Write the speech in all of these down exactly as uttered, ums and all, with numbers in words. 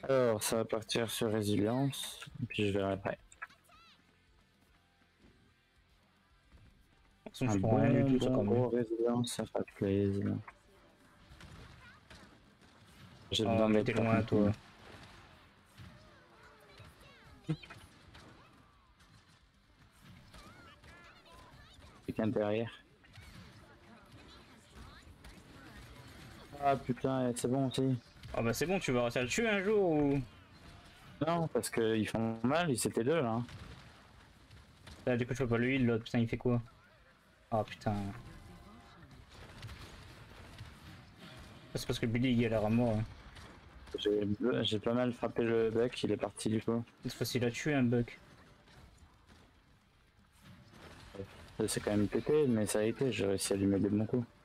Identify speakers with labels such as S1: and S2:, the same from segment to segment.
S1: Alors, ça va partir sur résilience, puis je verrai après.
S2: Sinon,
S1: Un
S2: je prends rien du
S1: bon,
S2: tout, c'est
S1: bon
S2: encore
S1: gros
S2: mieux.
S1: résilience, ça fera plaisir. J'ai
S2: Oh,
S1: besoin
S2: mais
S1: d'être
S2: t'es
S1: par
S2: loin,
S1: contre.
S2: toi.
S1: Quelqu'un derrière. Ah putain, c'est bon aussi.
S2: Ah bah c'est bon, tu vas réussir à le tuer un jour ou...
S1: Non, parce qu'ils font mal, ils étaient deux là. Hein.
S2: Là, du coup, je peux pas le heal, l'autre, putain, il fait quoi? Ah putain. C'est parce que Billy, il galère à mort. Hein.
S1: J'ai pas mal frappé le buck, il est parti du coup.
S2: C'est facile à tuer un buck.
S1: Ça s'est quand même pété, mais ça a été, j'ai réussi à lui mettre des bons coups.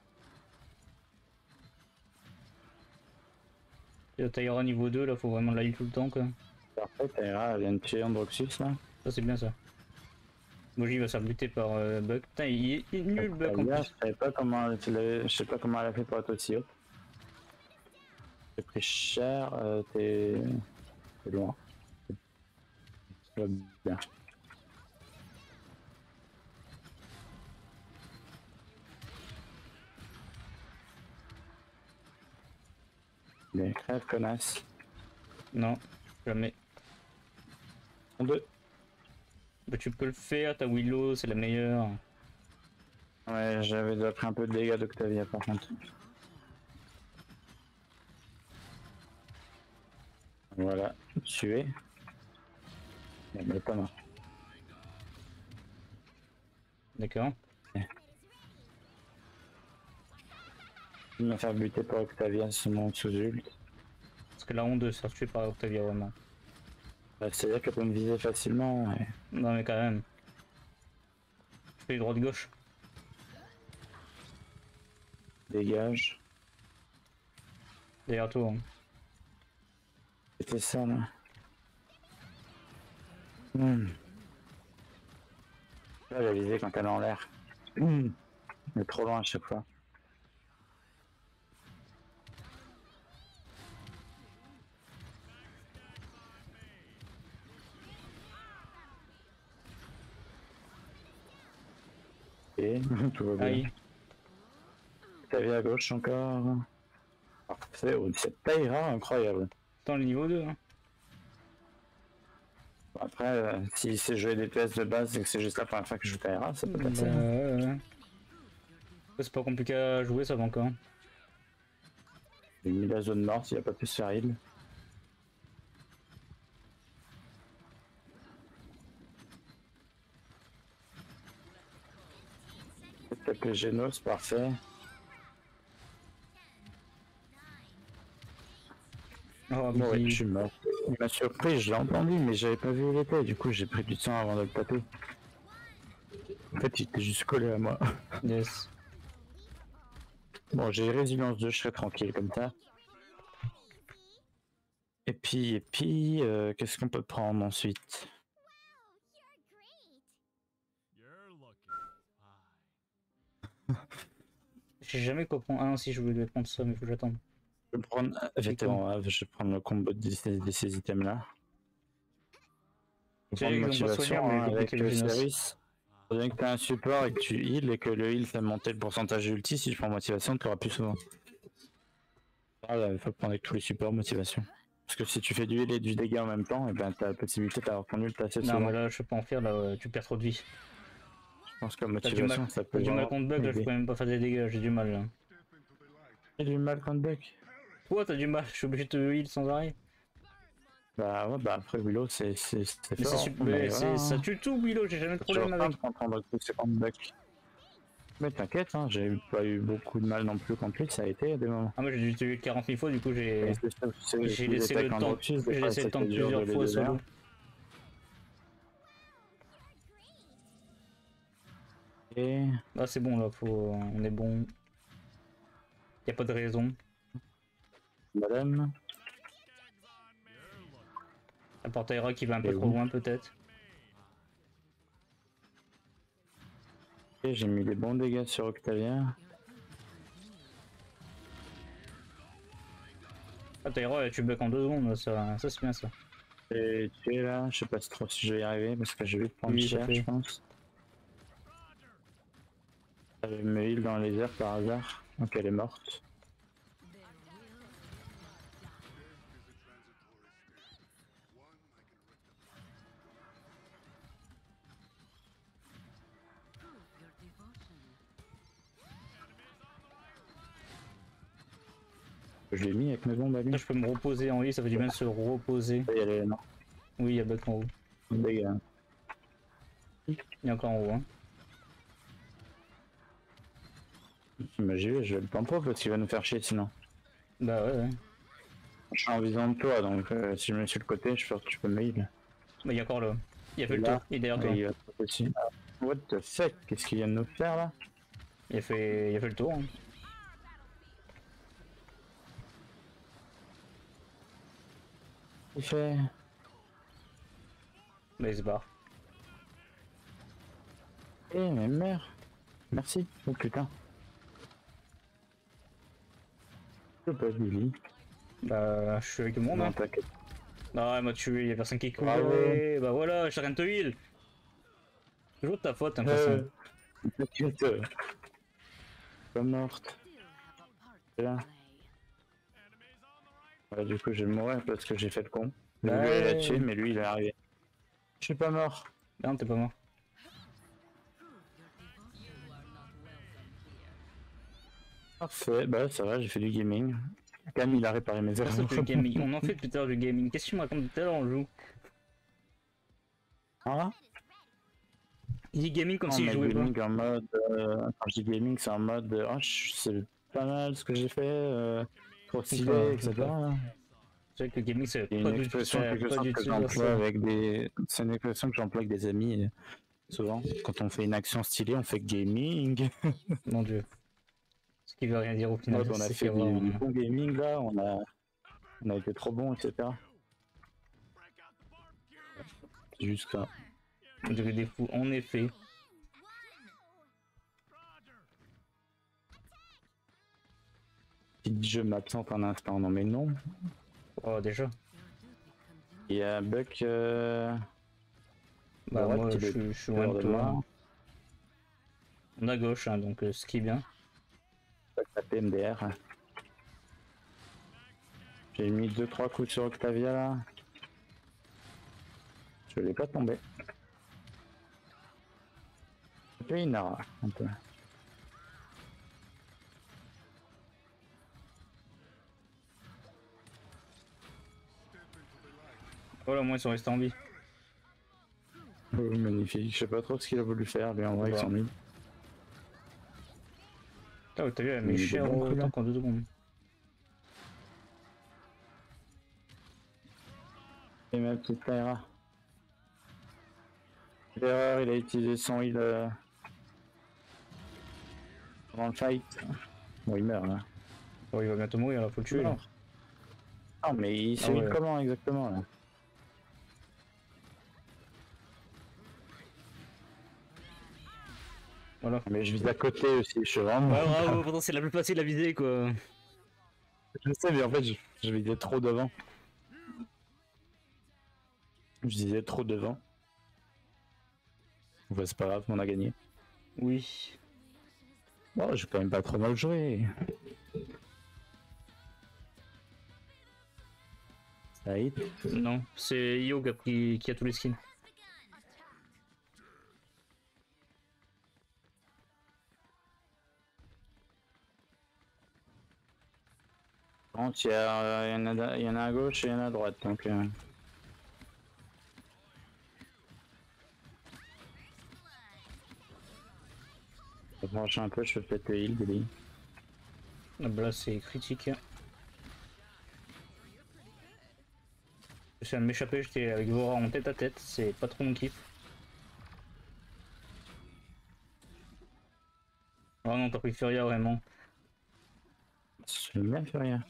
S2: Et le Tyra niveau deux, là, faut vraiment la heal tout le temps, quoi.
S1: Parfait, Taira, elle vient de tuer Androxus là.
S2: Ça, c'est bien ça. Moji va se faire buter par euh, Buck. Putain, il est, il est nul, Buck en
S1: Là,
S2: plus.
S1: je savais pas comment elle, je sais pas comment elle a fait pour être aussi haute. J'ai pris cher, euh, t'es loin. Ça va bien. Mais crève, connasse.
S2: Non, jamais.
S1: En deux.
S2: Bah, tu peux le faire, ta Willow, c'est la meilleure.
S1: Ouais, j'avais déjà pris un peu de dégâts d'Octavia par contre. Voilà, tué. Mais pas mort.
S2: D'accord.
S1: Je vais me faire buter par Octavia sur mon sous-ult.
S2: Parce que la honte de se faire tuer par Octavia, vraiment.
S1: Bah, c'est-à-dire qu'elle peut me viser facilement. Ouais.
S2: Non, mais quand même. Je fais droite-gauche.
S1: Dégage.
S2: Derrière toi. Hein.
S1: C'était ça là. Hmm. Là, j'ai visé quand elle est en l'air. Hmm. Mais trop loin à chaque fois. Et tout va bien.
S2: Aïe.
S1: Octavia à gauche encore. Parfait, oh, cette Taira incroyable.
S2: Attends, le niveau deux. Hein.
S1: Après, euh, si c'est jouer des P S de base et que c'est juste la première fois que je joue Taira, ça peut passer.
S2: Bah,
S1: Hein.
S2: ouais, ouais. C'est pas compliqué à jouer, ça va encore.
S1: J'ai mis la zone morte, il n'y a pas pu se faire heal. Peut-être que Genos, parfait.
S2: Oh,
S1: Bon, ouais,
S2: Billy.
S1: je suis mort. Il m'a surpris, je l'ai entendu, mais j'avais pas vu où il était. Du coup, j'ai pris du temps avant de le taper. En fait, il était juste collé à moi.
S2: Yes.
S1: Bon, j'ai résilience deux, je serai tranquille comme ça. Et puis, et puis, euh, qu'est-ce qu'on peut prendre ensuite?
S2: Je sais jamais quoi prendre. Ah non, si je voulais prendre ça, mais faut que j'attende.
S1: Je vais prendre euh, vétéran Ave, je vais prendre le combo de ces, de ces items là. Je vais prendre motivation hein, avec le service. Faut bien que tu as un support et que tu heal et que le heal fait monter le pourcentage d'ulti. Si je prends motivation, tu auras plus souvent. Ah là, il faut prendre avec tous les supports motivation. Parce que si tu fais du heal et du dégât en même temps, et ben t'as la possibilité d'avoir ton ult assez souvent.
S2: Non, mais là, je peux pas en faire, là, tu perds trop de vie.
S1: Je pense que la motivation, ça peut.
S2: J'ai du mal contre bug, là, je
S1: aider.
S2: peux même pas faire des dégâts, j'ai du mal là.
S1: J'ai du mal contre bug.
S2: Toi, t'as du mal, je suis obligé de te heal sans arrêt.
S1: Bah ouais, bah après Willow, c'est
S2: Mais
S1: fort.
S2: c'est
S1: Mais
S2: voilà.
S1: voilà.
S2: Ça tue tout, Willow, j'ai jamais de problème avec.
S1: Mais t'inquiète, hein, j'ai pas eu beaucoup de mal non plus contre lui, ça a été à des moments.
S2: Ah, moi j'ai dû te heal quarante mille fois, du coup j'ai. J'ai laissé le temps.
S1: J'ai
S2: J'ai laissé le temps plusieurs fois solo.
S1: Et...
S2: Ah, c'est bon là, faut. On est bon. Y a pas de raison.
S1: Madame.
S2: À part Tyra qui va un peu
S1: Et
S2: trop
S1: oui.
S2: loin peut-être.
S1: Ok, j'ai mis des bons dégâts sur Octavia.
S2: Ah, t'as héros, tu bugs en deux secondes, ça, ça c'est bien ça.
S1: Et tu es là, je sais pas si trop si je vais y arriver parce que je vais prendre
S2: Oui,
S1: cher,
S2: ça fait.
S1: je pense. Elle me heal dans les airs par hasard, donc elle est morte. Je l'ai mis avec mes bombes à lui.
S2: Là, je peux me reposer en haut, ça fait du bien de se reposer.
S1: Il y a les... non.
S2: Oui, il y a bug en haut.
S1: Dégâts.
S2: Il y a encore en haut. Hein.
S1: J'y je vais le pampo parce qu'il va nous faire chier sinon.
S2: Bah ouais, ouais.
S1: Je suis en visant de toi donc euh, si je me mets sur le côté, je suis sûr que tu peux me heal.
S2: Bah, il y a encore là. Il a fait le
S1: Là,
S2: tour, il est derrière toi.
S1: il va te aussi. What the fuck, qu'est-ce qu'il vient de nous faire là?
S2: Il a fait, il a fait le tour. Hein.
S1: Il fait.
S2: Bah, il se barre.
S1: Eh mais merde. Merci. Oh putain. Je peux pas Billy.
S2: Bah, je suis avec tout le monde.
S1: Non,
S2: Hein.
S1: t'inquiète.
S2: Non, il m'a tué, il y a personne qui court.
S1: Bravo.
S2: Bah voilà, je rien de te heal. Toujours de ta faute, t'as l'impression.
S1: Euh, T'inquiète. euh, Pas morte. C'est là. Ouais, du coup, je vais mourir parce que j'ai fait le con. Le
S2: Ouais.
S1: gars il a tué, mais lui il est arrivé. Je suis pas mort.
S2: Non, t'es pas mort.
S1: Parfait, bah ça va, j'ai fait du gaming. Cam il a réparé mes
S2: Ça,
S1: erreurs.
S2: c'est du gaming. On en fait plus tard du gaming. Qu'est-ce que tu me racontes tout à l'heure, on joue?
S1: Ah,
S2: Il dit gaming comme
S1: non,
S2: s'il
S1: mais
S2: jouait pas.
S1: gaming en mode. Euh, quand je dis gaming, c'est en mode. Euh, oh, je- c'est pas mal ce que j'ai fait, euh, trop stylé,
S2: Enfin,
S1: et cetera.
S2: enfin. C'est vrai que le gaming, c'est
S1: C'est
S2: pas
S1: une
S2: du tout
S1: expression,
S2: ça,
S1: quelque
S2: pas
S1: chose
S2: du
S1: que
S2: tout
S1: j'emploie
S2: ça.
S1: avec des. C'est une expression que j'emploie avec des amis. euh, Souvent, quand on fait une action stylée, on fait gaming.
S2: Mon dieu. Ce qui veut rien dire au final.
S1: Mode, on a
S2: c'est
S1: fait
S2: qu'il y aura
S1: du, du
S2: un-
S1: bon gaming là, on a, on a été trop bon, et cetera. Juste ça.
S2: on dirait des fous, en effet.
S1: Si je m'absente un instant, non mais non.
S2: Oh, déjà.
S1: Il y a Buck. Euh...
S2: Bah,
S1: droite
S2: moi,
S1: qui
S2: je,
S1: est
S2: suis- je suis loin de
S1: de
S2: toi.
S1: moi.
S2: On a gauche, hein, donc euh, ce qui est bien.
S1: Buck la P M D R. J'ai mis deux trois coups sur Octavia là. Je l'ai pas tombé. Un peu Inara, un peu.
S2: Voilà, au moins ils sont restés en vie.
S1: Oh, magnifique, je sais pas trop ce qu'il a voulu faire, lui en vrai,
S2: Ouais.
S1: ils sont mis.
S2: Putain, t'as vu, elle met
S1: Il est
S2: cher
S1: bon,
S2: autant
S1: celui-là.
S2: qu'en deux secondes.
S1: Et ma petite Lyra. L'erreur, il a utilisé son heal euh, pendant le fight. Bon, il meurt là.
S2: Oh, il va bientôt mourir, là, faut le tuer. Là.
S1: Non. Non, mais il se
S2: Ah
S1: heal
S2: ouais.
S1: comment exactement là?
S2: Voilà.
S1: Mais je vise à côté aussi, je suis vraiment.
S2: Ouais, bravo, pourtant c'est la plus facile à viser, quoi.
S1: Je sais, mais en fait, je, je visais trop devant. Je disais trop devant. Bah, c'est pas grave, on a gagné.
S2: Oui.
S1: Bon, j'ai quand même pas trop mal joué. Ça hit.
S2: Non, c'est Io qui a, pris, qui a tous les skins.
S1: Bon, il y, a, il, y en a, il y en a à gauche et il y en a à droite, donc... Euh... Je vais brancher un peu, je peux peut-être le heal, Billy.
S2: Ah bah là c'est critique. Je viens de m'échapper, j'étais avec Vora en tête à tête, c'est pas trop mon kiff. Oh non, t'as pris Furia vraiment.
S1: J'aime bien faire rien.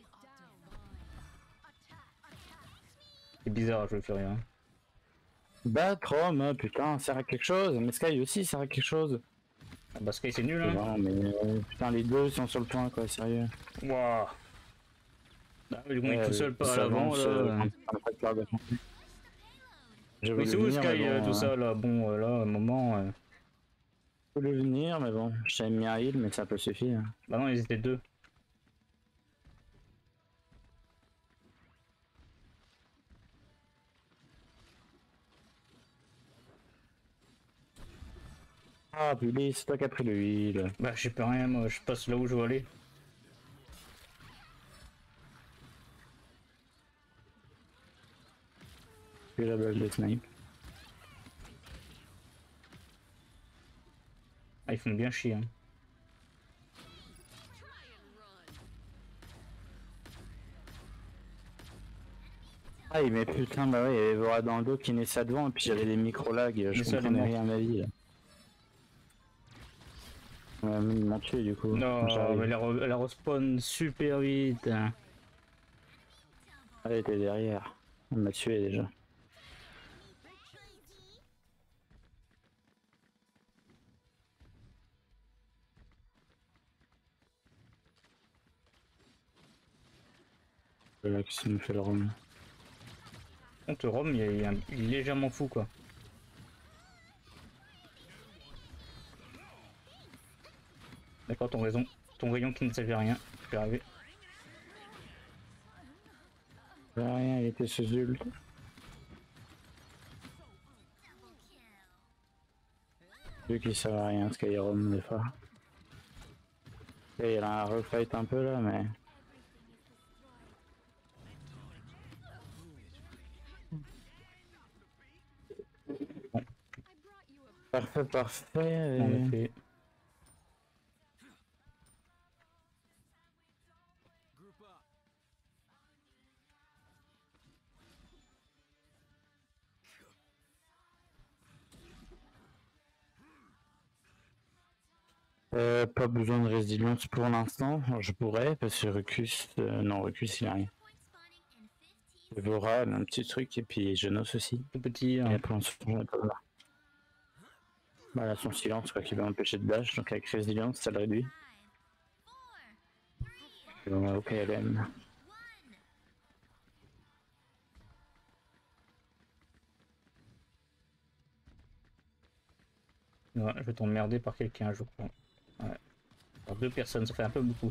S2: C'est bizarre à jouer Furia.
S1: Bah, Chrome, hein, putain, ça sert à quelque chose. Mais Sky aussi, ça sert à quelque chose.
S2: Ah bah Sky c'est nul hein.
S1: Non, mais euh, putain, les deux sont sur le point, quoi, sérieux.
S2: Wouah. Ah, Du coup, il est
S1: Ouais,
S2: tout seul pas à
S1: ça
S2: l'avant
S1: avance,
S2: là.
S1: euh, quand on prépare de- Je
S2: Oui,
S1: voulais
S2: c'est où
S1: venir,
S2: Sky,
S1: mais
S2: euh,
S1: bon,
S2: tout
S1: euh,
S2: ça là? Bon, euh, là, à un moment. euh,
S1: je voulais venir, mais bon, j'avais mis un heal, mais ça peut suffire.
S2: Bah non, ils étaient deux.
S1: Ah, Billy, c'est toi qui as pris le heal.
S2: Bah, je sais pas rien, moi, je passe là où je veux aller.
S1: Puis la balle de snipe.
S2: Ah, ils font bien chier. Hein.
S1: Ah, mais putain, bah ouais, il y avait Vora dans le dos qui naît ça devant, et puis j'avais des micro-lags, je
S2: Mais ça,
S1: comprenais
S2: les
S1: rien à ma vie. Là. Ouais, mais ils m'ont tué du coup.
S2: Non,
S1: J'arrive.
S2: mais elle, re elle respawn super vite. Hein.
S1: Elle était derrière. On m'a tué déjà. Là, qui nous fait le rhum.
S2: Contre Rome, il est, il est légèrement fou quoi. D'accord, ton raison. Ton rayon qui ne servait à rien. Je vais arriver.
S1: Rien, il était sous ult. Vu qu'il sert à rien, Skyrim des fois. Et il a un refight un peu là, mais. Bon. Parfait, parfait.
S2: En
S1: Et...
S2: effet.
S1: Euh, pas besoin de résilience pour l'instant. Je pourrais, parce que Recus. Euh, non, Recus il a rien. Vora, un petit truc, et puis Genos aussi.
S2: Tout petit.
S1: Et
S2: Hein.
S1: après on se change pas là. Voilà son silence quoi qui va m'empêcher de dash, donc avec résilience ça le réduit. Bon, ok L M.
S2: Ouais, je vais t'emmerder par quelqu'un, je crois. Ouais. Par deux personnes, ça fait un peu beaucoup.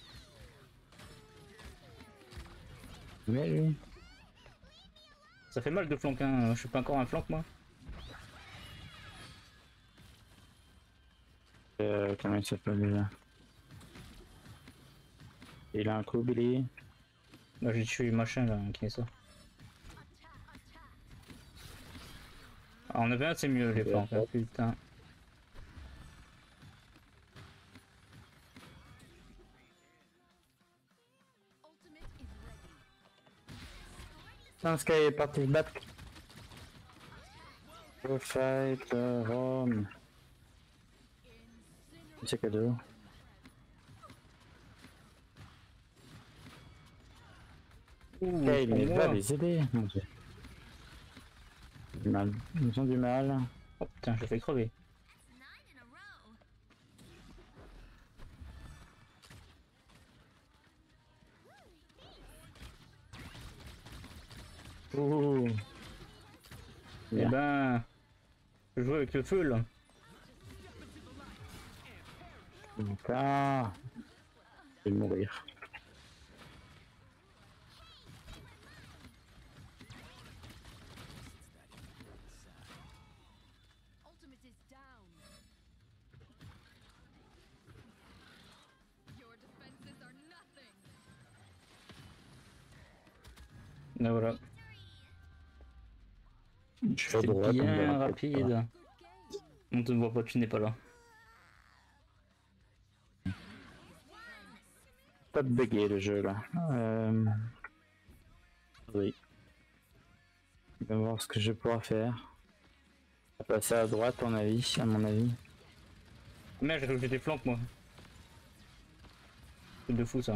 S1: Mais lui.
S2: Ça fait mal de flanquer un... Je suis pas encore un flanc moi.
S1: Euh, comment il s'appelle déjà? Il a un coup Billy.
S2: Là j'ai tué machin là, qui est ça. Ah, on avait un, c'est mieux les flancs, hein, putain.
S1: Putain, Sky est parti se battre. Go fight uh, Rome. C'est cadeau.
S2: Ouh,
S1: Sky, il
S2: pour
S1: va
S2: moi.
S1: les aider. Mon dieu. Mal. Ils ont du mal.
S2: Oh putain, j'ai fait crever.
S1: Ouh.
S2: Eh
S1: Bien.
S2: ben, je joue avec le feu là.
S1: Putain. Je vais mourir.
S3: Ultimate is down. Your defenses are nothing.
S2: Là voilà.
S1: Je suis à
S2: C'est
S1: droite. on
S2: bien
S1: verra peut-être
S2: rapide.
S1: pas.
S2: On te voit pas, tu n'es pas là.
S1: Pas de bugger le jeu là. Euh... Oui. On va voir ce que je pourrais faire. On va passer à droite, à mon avis, à mon avis.
S2: Merde, j'ai cru que j'étais flanc moi. C'est de fou ça.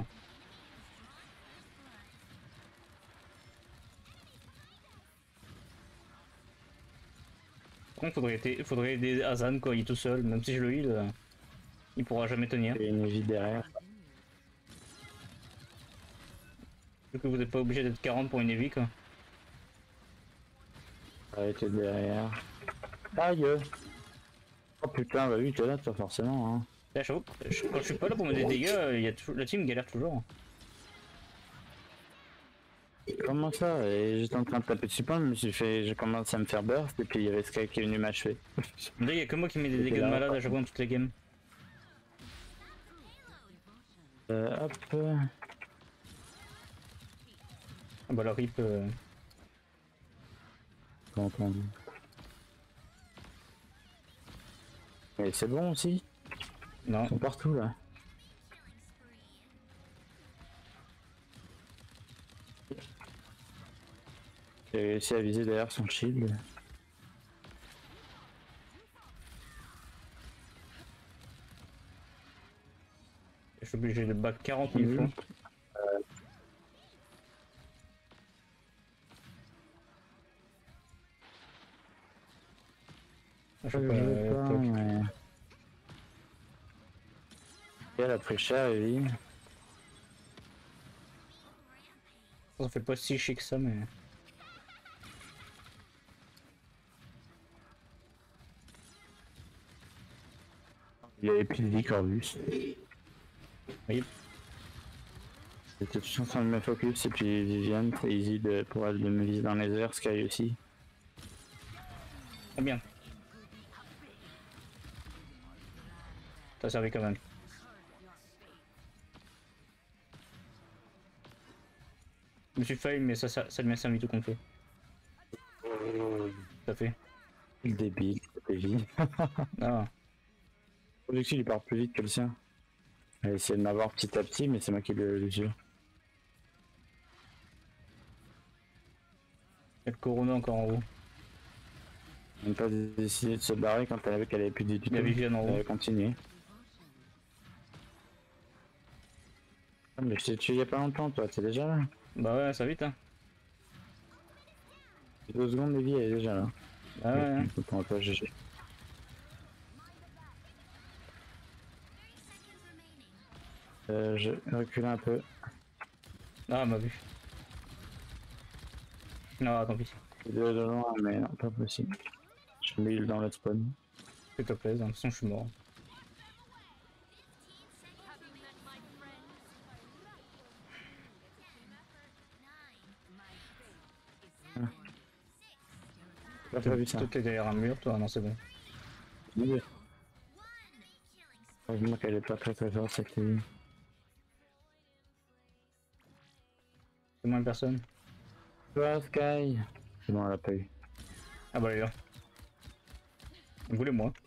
S2: Par contre, faudrait, aider- faudrait aider Azan quoi, il est tout seul. Même si je le heal, euh, il pourra jamais tenir.
S1: Il y a une vie derrière.
S2: Du coup, vous n'êtes pas obligé d'être quarante pour une Eevee quoi.
S1: Arrêtez derrière. Aïe! Oh putain, bah oui, t'es là, toi, forcément. Hein.
S2: Là, j'avoue, je- quand je suis pas là pour mettre des dégâts, il y a toujours- la team galère toujours.
S1: Comment ça? Et j'étais en train de taper dessus, je me suis fait, j'ai commencé à me faire burst, et puis il y avait Sky qui est venu m'achever.
S2: Là, il y a que moi qui mets des
S1: C'était
S2: dégâts de
S1: là,
S2: malade
S1: quoi.
S2: à chaque fois dans toutes les games.
S1: Euh, hop.
S2: Ah bah, la rip. Euh...
S1: Comment on dit? Mais c'est bon aussi?
S2: Non.
S1: Ils sont partout là. J'ai réussi à viser derrière son shield.
S2: Je suis obligé de back quarante mille fois. Je sais
S1: Je
S2: pas,
S1: veux
S2: euh,
S1: pas,
S2: toc.
S1: mais... Et elle a pris cher, Evie.
S2: Ça fait pas si chic que ça, mais.
S1: Il avait plus de vie Corvus.
S2: Oui.
S1: J'étais tout en train de me focus et puis Viviane, c'est easy de, pour elle de me viser dans les airs, Sky aussi.
S2: Ah bien. T'as servi quand même. Je me suis fail, mais ça, ça, ça lui a servi tout complet. Ça fait.
S1: Le débile, Evie.
S2: Ah.
S1: L'objectif il part plus vite que le sien. Elle essaie de m'avoir petit à petit, mais c'est moi qui le, le jure.
S2: Il y a le Corona encore en haut.
S1: Elle n'a pas décidé de se barrer quand elle avait qu'elle avait plus de
S2: Il y a Viviane en
S1: Elle
S2: haut.
S1: avait continué. Ah, mais je t'ai tué il y a pas longtemps, toi, t'es déjà là.
S2: Bah ouais, ça va vite hein.
S1: Deux secondes de vie, elle est déjà là.
S2: Ah ouais. Hein.
S1: Écoute, on va pas juger. Euh, je recule un peu.
S2: Ah, elle m'a vu. Non, tant pis.
S1: De loin, mais non, pas possible. Je me heal dans le spawn.
S2: S'il te plaît, de toute façon, je suis mort.
S1: J'ai pas vu ça.
S2: Toi, t'es derrière un mur, toi? Non, c'est bon.
S1: Oui. Heureusement qu'elle est pas très très forte cette ligne.
S2: C'est moins une personne.
S1: Toi, Sky. C'est bon, elle a pas eu.
S2: Ah bah, elle est là. Voulez-moi.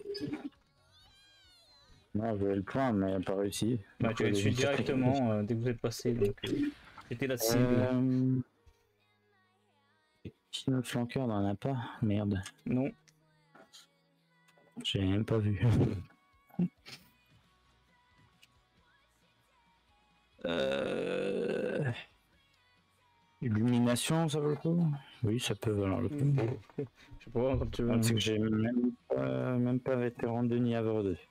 S1: Non, j'avais le point, mais elle a pas réussi.
S2: Bah,
S1: Donc,
S2: tu l'as
S1: elle est
S2: tué
S1: juste-
S2: directement euh, dès que vous êtes passé. Donc, euh, j'étais la cible.
S1: Euh... Qui notre flanqueur n'en a pas? Merde.
S2: Non.
S1: J'ai même pas vu. euh... Illumination, ça vaut le coup? Oui, ça peut valoir le coup.
S2: Je sais pas, quand tu veux.
S1: C'est que j'ai même pas, même pas vétéran de ni avoir deux.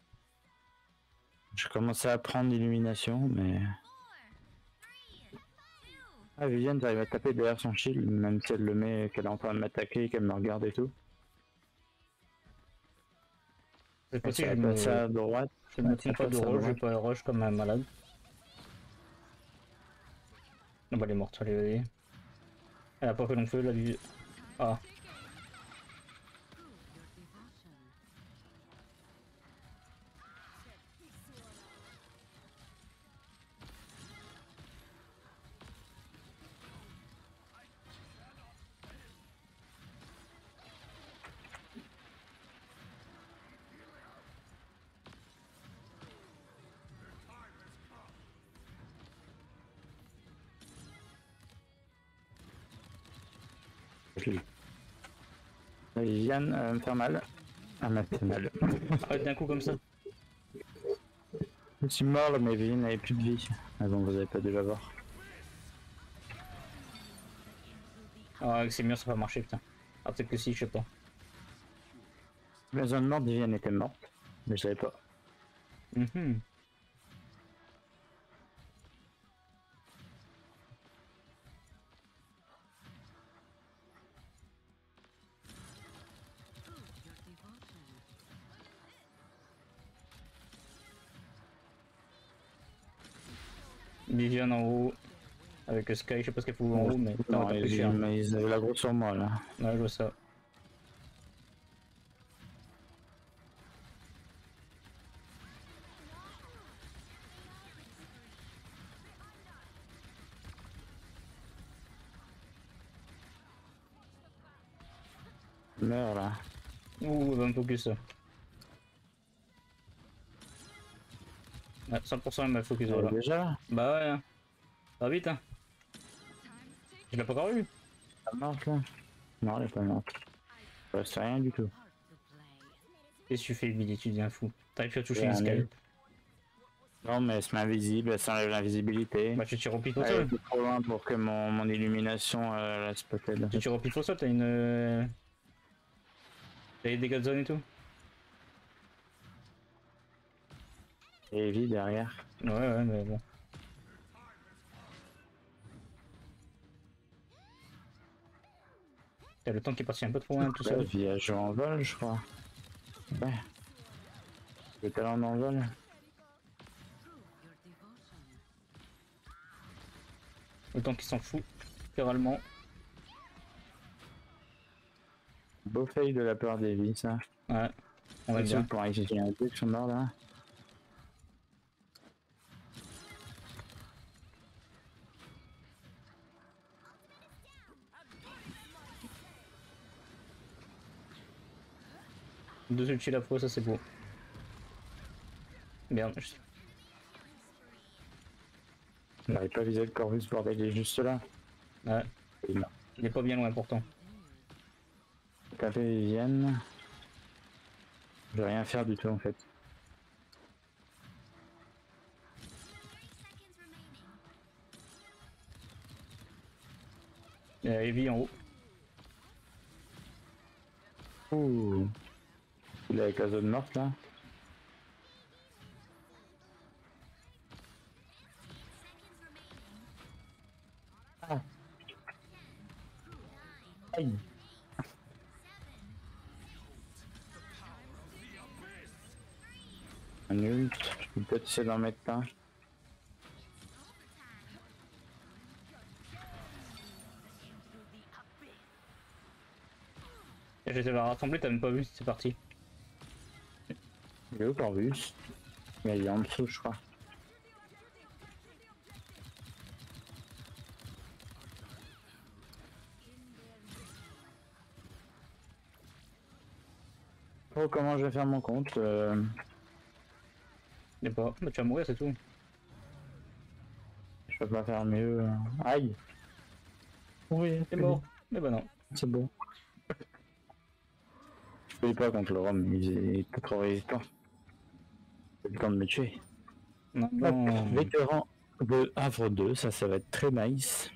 S1: Je commençais à prendre l'illumination, mais... Ah, Viviane, t'arrives à taper derrière son shield, même si elle le met, qu'elle est en train de m'attaquer, qu'elle me regarde et tout.
S2: C'est
S1: Elle
S2: possible,
S1: s'est
S2: je me...
S1: passée à droite.
S2: je ne prends pas de
S1: passe à
S2: rush, je vais
S1: droite.
S2: pas rush comme un malade. Non, bah, elle est morte, allez, allez. Elle a pas fait long feu, la vie. Ah.
S1: Viviane, elle va me faire mal. Elle m'a fait mal.
S2: Arrête d'un coup comme ça.
S1: Je suis mort là, mais Viviane n'avait plus de vie. Ah bon, vous avez pas dû la voir.
S2: Ah, avec ces murs, ça va marcher, putain. Ah, peut-être que si, je sais pas.
S1: La zone morte, Viviane était morte. Mais je savais pas.
S2: Mhm. Vivian en haut. Avec le Sky, je sais pas ce qu'elle fout en haut, mais
S1: Non,
S2: t'as
S1: ils,
S2: plus cher.
S1: mais ils avaient la grosse sur moi là.
S2: Ouais, je vois ça.
S1: Meurs là.
S2: Ouh, elle va me focus. Ouais, cent pour cent elle m'a focus,
S1: Euh,
S2: voilà.
S1: Déjà,
S2: Bah ouais, hein. Ça va vite, hein. Je l'ai pas encore eu.
S1: ça marche là. Non, elle est pas morte. Ça reste rien du tout.
S2: Qu'est-ce que tu fais, Billy? Tu deviens fou. T'arrives à toucher
S1: Ouais,
S2: une
S1: un
S2: Sky.
S1: nul. Non, mais elle se met invisible, elle s'enlève l'invisibilité.
S2: Bah tu tires au pif au
S1: Elle
S2: sol.
S1: était trop loin pour que mon, mon illumination euh, la spotted.
S2: Tu tires au pif au sol, t'as une... euh, T'as des dégâts de zone et tout.
S1: Et Evie derrière.
S2: Ouais, ouais, mais bon. T'as le temps qui est parti un peu trop loin tout
S1: La
S2: seul.
S1: vie a joué en vol, je crois. Ouais. Le talent en vol.
S2: Le temps qui s'en fout, littéralement.
S1: Beau fail de la peur d'Evie, ça.
S2: Ouais, on va
S1: C'est
S2: bien.
S1: pour exécuter un deux qui sont morts là.
S2: Deux ulti la fois, ça c'est beau. Merde, je sais.
S1: J'arrive pas à viser le Corvus, bordel, il est juste là.
S2: Ouais,
S1: Il m'a
S2: il est pas bien loin pourtant.
S1: tapé Vivienne. Je vais rien faire du tout en fait.
S2: Il y a Evie en haut.
S1: Ouh. Il est avec la zone morte là. Ah. Aïe. Un ult, je peux peut-être essayer d'en mettre un.
S2: Et j'étais la rassembler, t'as même pas vu, c'est parti.
S1: Il est où Corvus? Mais il est en dessous je crois. Oh, comment je vais faire mon compte euh...
S2: Il est pas. Bah tu vas mourir, c'est tout.
S1: Je peux pas faire mieux. euh. Aïe. Oui,
S2: T'es mort. Mais bah non.
S1: c'est bon. Je peux pas contre le Rhum, il est trop résistant. C'est le temps de me tuer.
S2: Non,
S1: Hop,
S2: non.
S1: vétéran de Havre deux, ça, ça va être très nice.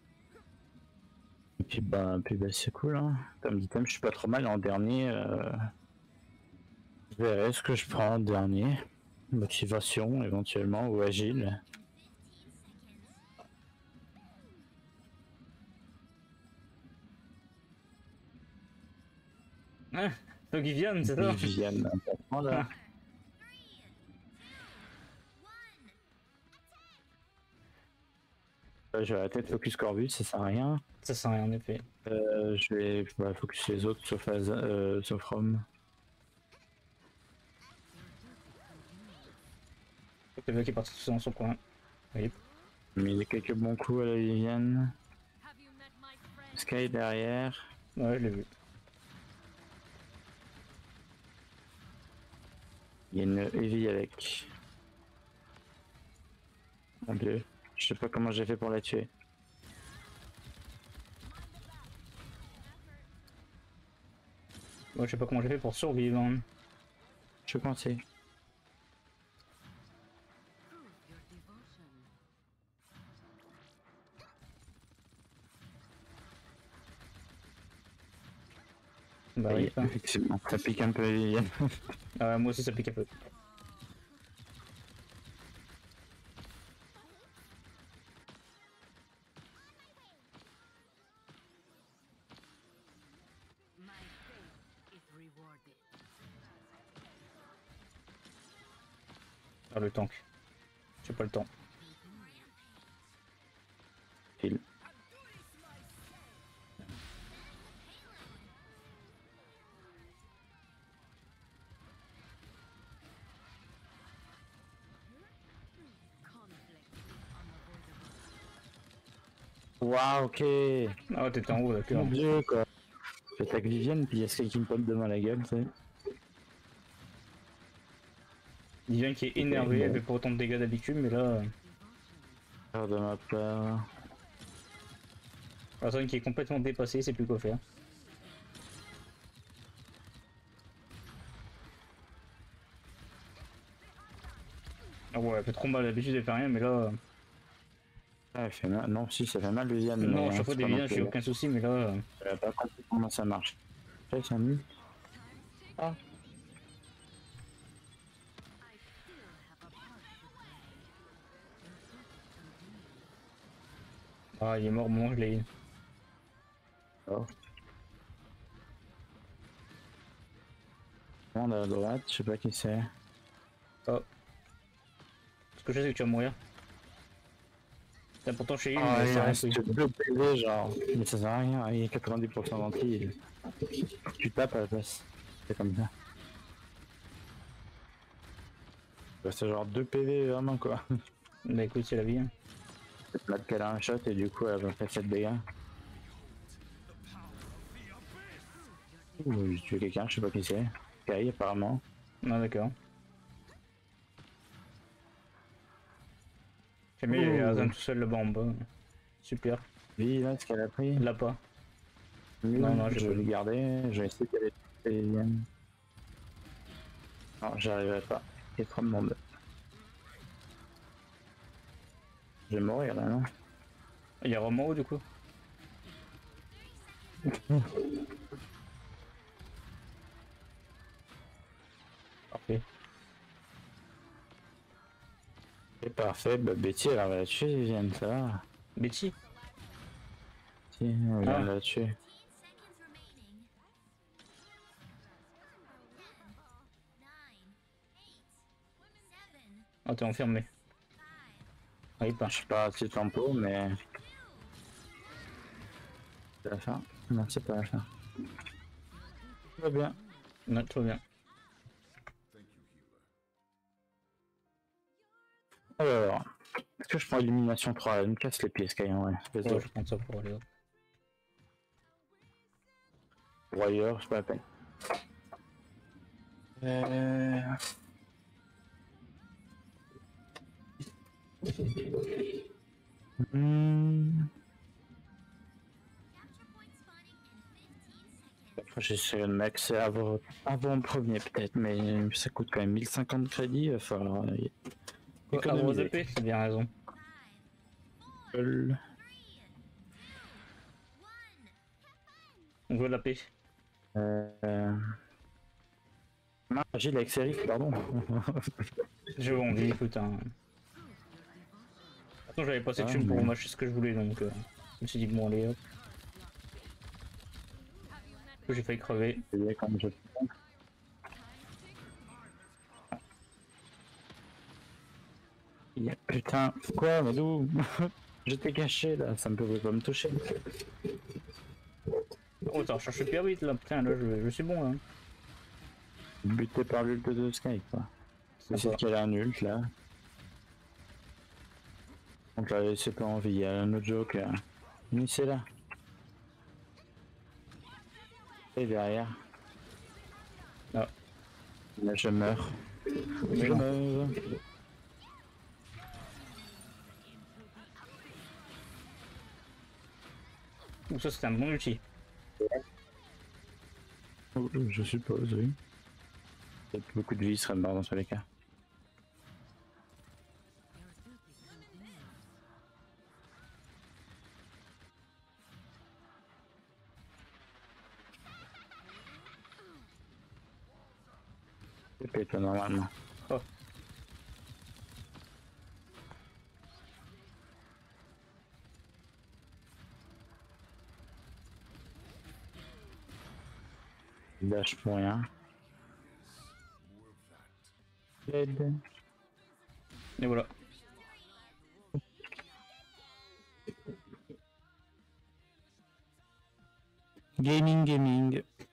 S1: Et puis bah, puis bah c'est cool, hein. Comme item, je suis pas trop mal en dernier. Euh... Je verrai ce que je prends en dernier. Motivation éventuellement ou agile.
S2: Ah, donc ils viennent, c'est ça?
S1: Viviane, important là. Euh, Je vais arrêter de focus Corvus, ça sert à rien.
S2: Ça sent rien en effet.
S1: Euh, je vais bah, focus les autres sauf, Az- euh, sauf Rome.
S2: Le mec est parti tout seul dans son coin. Oui.
S1: Mais il y a quelques bons coups à la Viviane.
S3: Have you met my friend?
S1: Sky derrière.
S2: Ouais, je l'ai vu.
S1: Il y a une Evie avec. Mon dieu. Je sais pas comment j'ai fait pour la tuer.
S2: Moi je sais pas comment j'ai fait pour survivre. Hein.
S1: Je pensais.
S2: Bah
S1: Oui,
S2: oui, enfin.
S1: effectivement. Ça pique un peu Viviane.
S2: Ah ouais, moi aussi ça pique un peu. Ah le tank. J'ai pas le temps.
S1: Waouh, ok.
S2: Ah, t'étais en haut,
S1: Mon
S2: d'accord.
S1: dieu, quoi. J'attaque Vivienne, puis il y a ce qui me pop devant la gueule, tu sais.
S2: Divian qui est énervé, elle fait pas autant de dégâts d'habitude, mais là.
S1: Peur de ma part.
S2: Personne qui est complètement dépassé, c'est plus quoi faire. Ah ouais, elle fait trop mal, d'habitude elle fait rien, mais là.
S1: Ah, elle fait mal. Non, si, ça fait mal, Vivienne.
S2: Non,
S1: mais,
S2: chaque
S1: hein,
S2: fois
S1: c'est
S2: des
S1: pas non
S2: villages, j'ai
S1: plus-
S2: aucun souci, mais là.
S1: Elle a pas compris comment ça marche. Ouais, c'est un nul. Ah.
S2: Ah, il est mort au moment où je l'ai eu.
S1: Oh. On est à droite, je sais pas qui c'est.
S2: Oh. Ce que je sais, c'est que tu vas mourir. T'as pourtant chez lui,
S1: Ah,
S2: mais
S1: il
S2: ça rien
S1: reste
S2: pris.
S1: deux P V, genre. Mais ça sert à rien, il y a quatre-vingt-dix pour cent d'anti. Tu tapes à la place. C'est comme ça. Bah, c'est genre deux P V vraiment, quoi.
S2: Bah écoute, c'est la vie. Hein.
S1: C'est plate qu'elle a un shot et du coup elle va faire sept dégâts. Ouh, j'ai tué quelqu'un, je sais pas qui c'est. Kai apparemment.
S2: Ah, d'accord. J'aime bien, il y avait
S1: Ouh.
S2: Azan tout seul là-bas en bas. Super.
S1: Vie là, ce qu'elle a pris.
S2: Il l'a pas.
S1: Oui,
S2: Non, non, j'ai
S1: je
S2: pas
S1: vais le
S2: vu.
S1: garder, je vais essayer d'aller les liens. Non, j'arriverai pas. Il y a trop de monde. Je vais mourir là, non?
S2: Il y a Romo du coup. Parfait.
S1: C'est parfait, bah Betty elle va la tuer, Viviane, ça va.
S2: Betty.
S1: Si, elle vient
S2: Ah.
S1: de la tuer.
S2: Ah, t'es enfermé. Ah, il part.
S1: Je suis pas assez tempo, mais. C'est la fin? Non, c'est pas la fin. Tout va bien.
S2: Non, tout va bien.
S1: Alors, est-ce que je prends élimination trois? Elle me casse les pieds, Sky, ouais. Vas-y.
S2: Ouais, je prends ça pour aller hop.
S1: Warrior, c'est pas la peine. Euh... Hmm. Après, j'essaie de maxer avant, avant le premier peut-être, mais ça coûte quand même mille cinquante crédits, il va falloir euh,
S2: Avoir
S1: économiser.
S2: de paix, c'est bien raison.
S1: Seul.
S2: On veut la paix.
S1: Euh... Non, Agile avec Serif, pardon.
S2: J'ai envie, écoute. Hein. Attends, j'avais pas cette
S1: Ah,
S2: thune pour
S1: mais-
S2: m'acheter ce que je voulais donc. Euh, je me suis dit, bon, allez hop. J'ai failli crever.
S1: C'est bien comme je... Yeah, putain, quoi, mais d'où? J'étais caché là, ça ne pouvait pas me toucher.
S2: Oh, ça recherche super vite là, putain, là je, je suis bon là.
S1: Buté par l'ult de Sky, quoi.
S2: C'est
S1: C'est
S2: ça.
S1: qu'elle a un ult là. Donc là, c'est pas envie, il y a un autre joker. Mais c'est là. Et derrière.
S2: Ah.
S1: Là, je meurs.
S2: Mais
S1: Je
S2: non.
S1: meurs.
S2: Ouh, ça c'était un bon outil.
S1: Oh, je suppose, oui. Peut-être beaucoup de vie serait mort dans tous les cas. C'est pète normalement.
S2: Oh.
S1: Il lâche pour rien. Aide.
S2: Et voilà.
S1: Gaming, gaming.